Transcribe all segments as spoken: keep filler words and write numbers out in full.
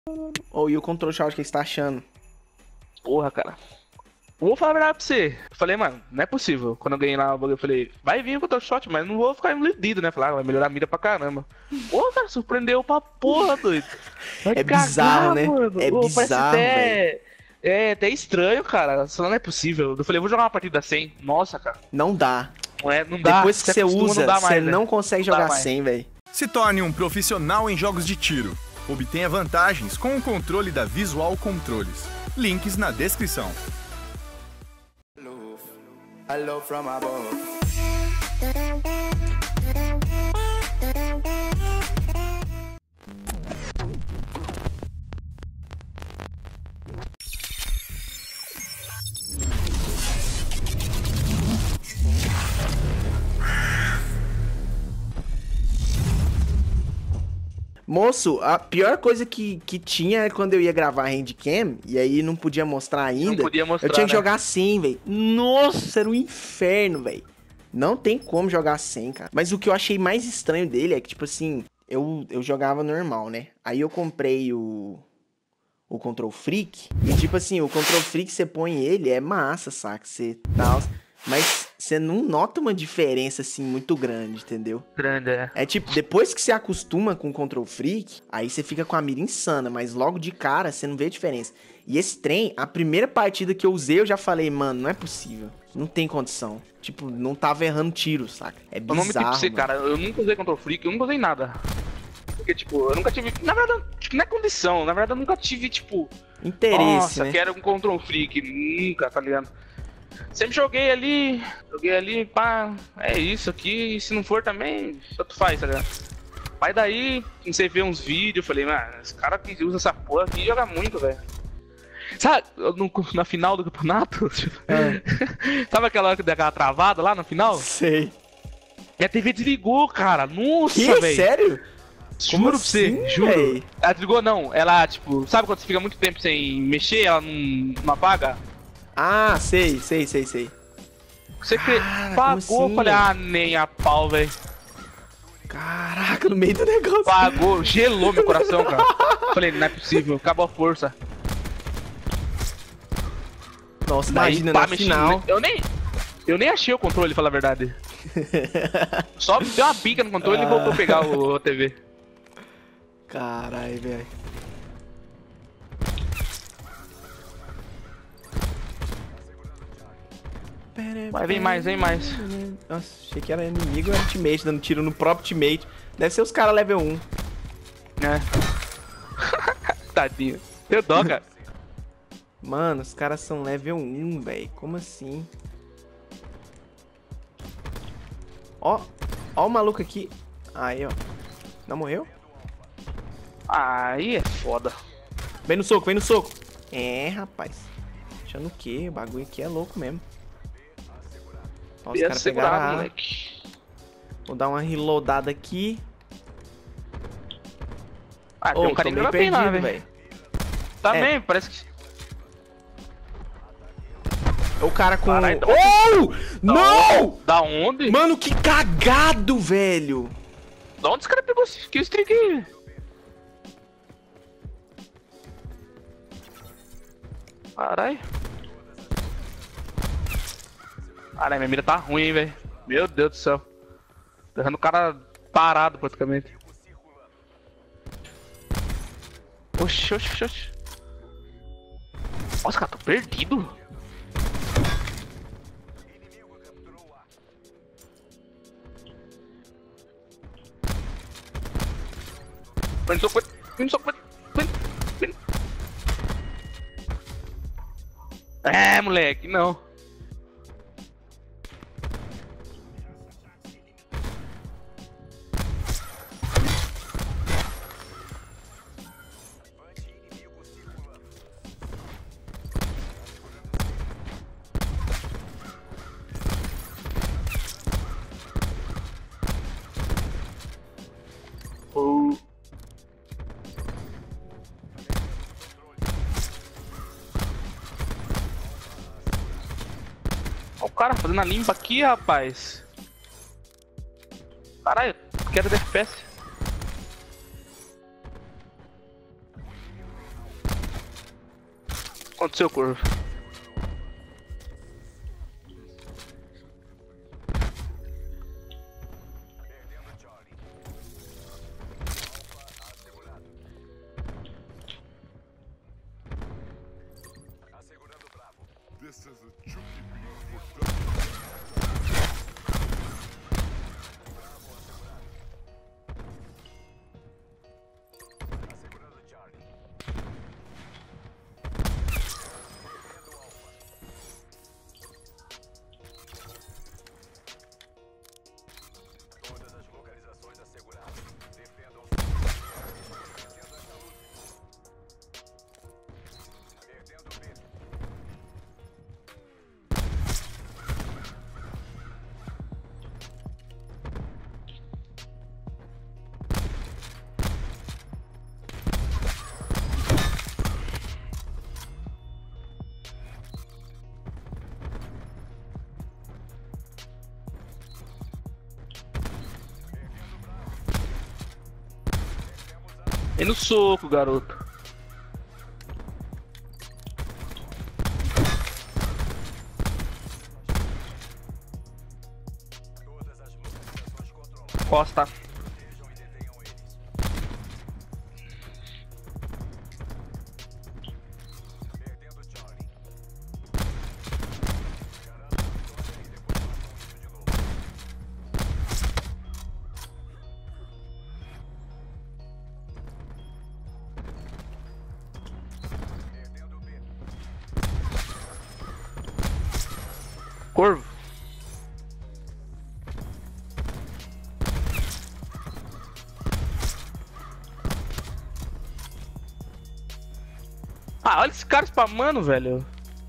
Ou e o control shot, o que você tá achando? Porra, cara. Vou falar a verdade pra você. Eu falei, mano, não é possível. Quando eu ganhei lá o bagulho, eu falei, vai vir o control shot, mas não vou ficar iludido, né? Falar, ah, vai melhorar a mira pra caramba. Pô, cara, surpreendeu pra porra, doido. Vai É cagar, bizarro, né? mano. É Pô, parece bizarro, até... É até estranho, cara. Isso não é possível. Eu falei, vou jogar uma partida sem. Nossa, cara. Não dá. Não, é, não dá. Depois que você acostuma, usa, não dá mais, você velho. não consegue Não dá jogar mais. sem, velho. Se torne um profissional em jogos de tiro. Obtenha vantagens com o controle da Visual Controles. Links na descrição. Hello from above. Moço, a pior coisa que, que tinha é quando eu ia gravar handcam, e aí não podia mostrar ainda. Não podia mostrar, eu tinha que né? jogar sem, velho. Nossa, era um inferno, velho. Não tem como jogar sem, cara. Mas o que eu achei mais estranho dele é que, tipo assim, eu, eu jogava normal, né? Aí eu comprei o, o Control Freak, e tipo assim, o Control Freak, você põe ele, é massa, saca? Você tal, mas você não nota uma diferença, assim, muito grande, entendeu? Grande, é. É tipo, depois que você acostuma com o Control Freak, aí você fica com a mira insana, mas logo de cara você não vê a diferença. E esse trem, a primeira partida que eu usei, eu já falei, mano, não é possível. Não tem condição. Tipo, não tava errando tiro, saca? É Eu não me pra bizarro, você, mano. cara. Eu nunca usei Control Freak, eu nunca usei nada. Porque, tipo, eu nunca tive... Na verdade, tipo, não é condição. Na verdade, eu nunca tive, tipo... Interesse, Nossa, né? quero um Control Freak. Nunca, tá ligado? Sempre joguei ali, joguei ali, pá, é isso aqui, e se não for também, tanto faz, tá ligado? Mas daí, comecei a ver uns vídeos, falei, mano, esse cara que usa essa porra aqui joga muito, velho. Sabe, no, na final do campeonato, É. sabe aquela, aquela travada lá no final? Sei. Minha T V desligou, cara, nossa, Que? velho. Sério? Juro pra você, assim, juro. véi? Ela desligou não, ela, tipo, sabe quando você fica muito tempo sem mexer, ela não, não apaga? Ah, sei, sei, sei, sei. Você cre... Cara, pagou, como assim, falei, velho? ah, nem a pau, velho. Caraca, no meio do negócio. Pagou, gelou meu coração, cara. Falei, não é possível, acabou a força. Nossa, Daí, imagina, pá, na mexi, final. Eu nem, eu nem achei o controle, falar a verdade. Só deu uma pica no controle Ah. e voltou a pegar o, a T V. Caralho, velho. Vai, vem mais, vem mais. Nossa, achei que era inimigo, era teammate, dando tiro no próprio teammate. Deve ser os caras level um. É. Tadinho. Deu dó, cara. Mano, os caras são level um, velho. Como assim? Ó, ó o maluco aqui. Aí, ó. Não morreu? Aí é foda. Vem no soco, vem no soco. É, rapaz. Achando o quê? O bagulho aqui é louco mesmo. Ó, os Ia caras segurar, pegaram a... moleque. Vou dar uma reloadada aqui. Ah, tem Ô, um tô carinha meio que vai penar, perdido, velho. velho. Também, É. parece que... O cara com... Caralho, tá- Oh! Não! Da onde? Mano, que cagado, velho. Da onde esse cara pegou esse que streak aí? Caralho. Caralho, minha mira tá ruim, hein, velho. Meu Deus do céu. Deixando o cara parado, praticamente. Oxi, oxi, oxi. Nossa, cara, tô perdido. Vem, soco, vem, soco, vem, vem. É, moleque, não. Oh. Ó o cara fazendo a limpa aqui, rapaz. Caralho, quero de F P S. Aconteceu, Corvo. E no soco, garoto. Costa. Corvo. Ah, olha esse cara spamando, velho.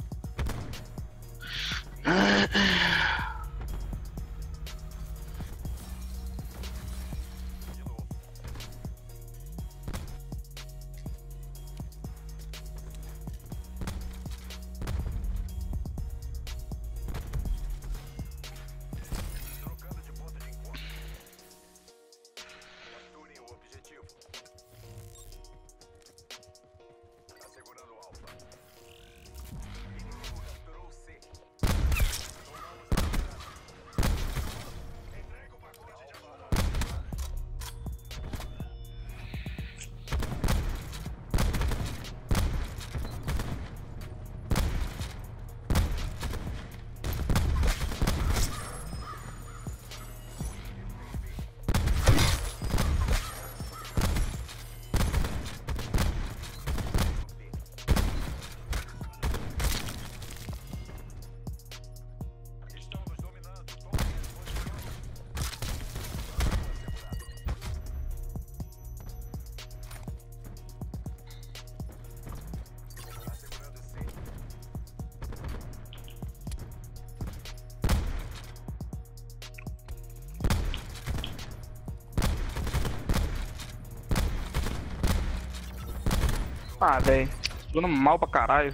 Ah, velho. Jogando mal pra caralho.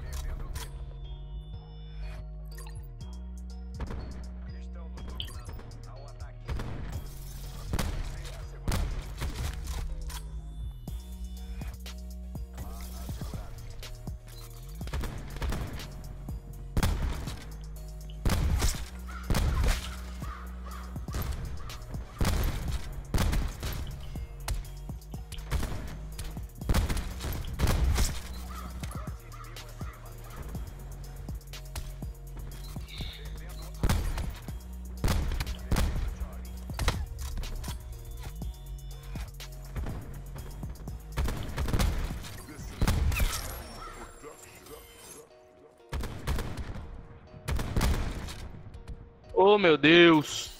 Oh, meu Deus.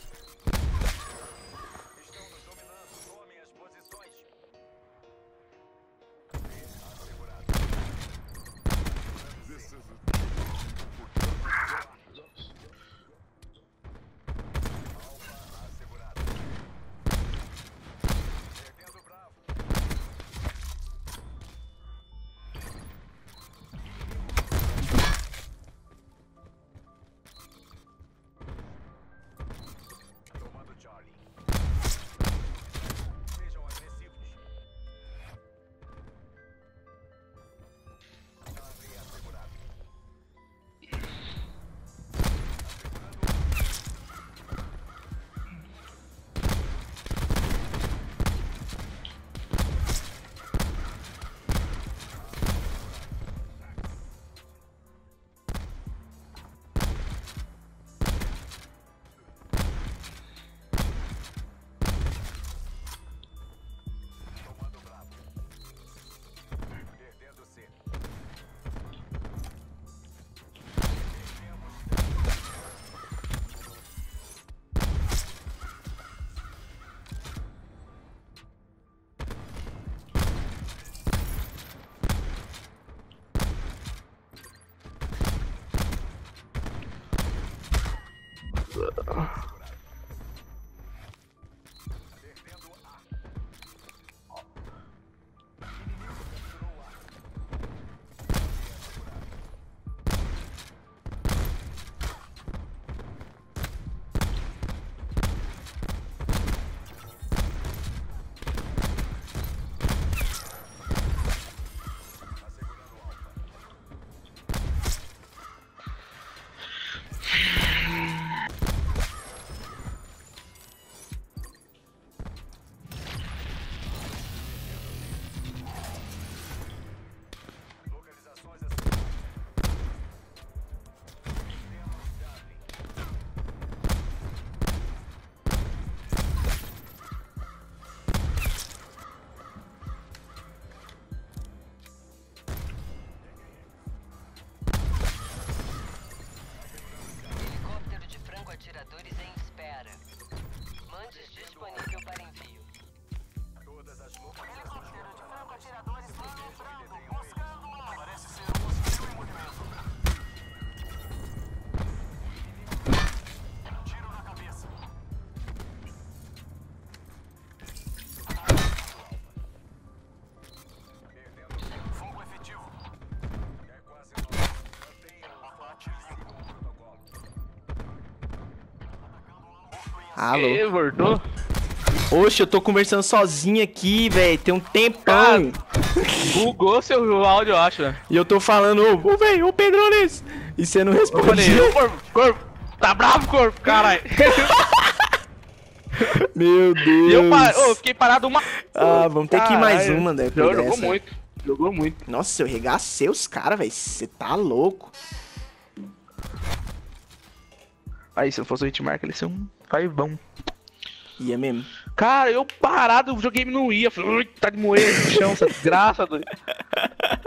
Helicóptero de franco-atiradores em espera. Mandes disponível para envio. Helicóptero de franco-atiradores entrando, buscando uma. Parece ser um hostil em movimento. Tiro na cabeça. Fogo efetivo. É quase Alô? E voltou? Oxe, eu tô conversando sozinho aqui, velho. Tem um tempão. Bugou seu áudio, eu acho, velho. E eu tô falando, ô, ô velho, ô Pedrones. E você não Eu falei, respondia. ô corpo, corpo. Tá bravo, corpo, caralho. Meu Deus. E eu pa... ô, fiquei parado uma. Ah, vamos ter que ir mais Caralho. uma, né? depois Jogou dessa. muito. Jogou muito. Nossa, eu regacei os caras, velho. Você tá louco. Aí, se eu fosse o Hitmark, ele ia ser um faivão. Ia mesmo. Cara, eu parado, o videogame não ia. Falei, ui, tá de moer no chão, essa desgraça, doido.